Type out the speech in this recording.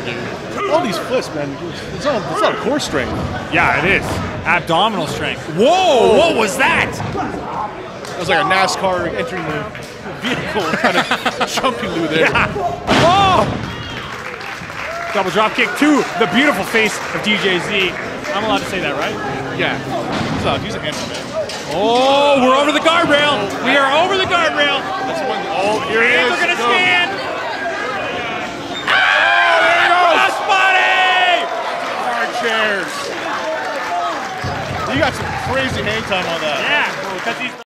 dude. All these flips, man. It's all core strength. Yeah, it is. Abdominal strength. Whoa! What was that? It was like a NASCAR entering the vehicle, kind of jumping Lou there. Yeah. Oh! Double drop kick to the beautiful face of DJZ. I'm allowed to say that, right? Yeah. He's a handsome man. Oh, we're over the guardrail. We are over the guardrail. That's one. Oh, here it is. Hands are gonna stand. Oh, there he goes. Crossbody! Hard chairs. You got some crazy hang time on that. Yeah, because he's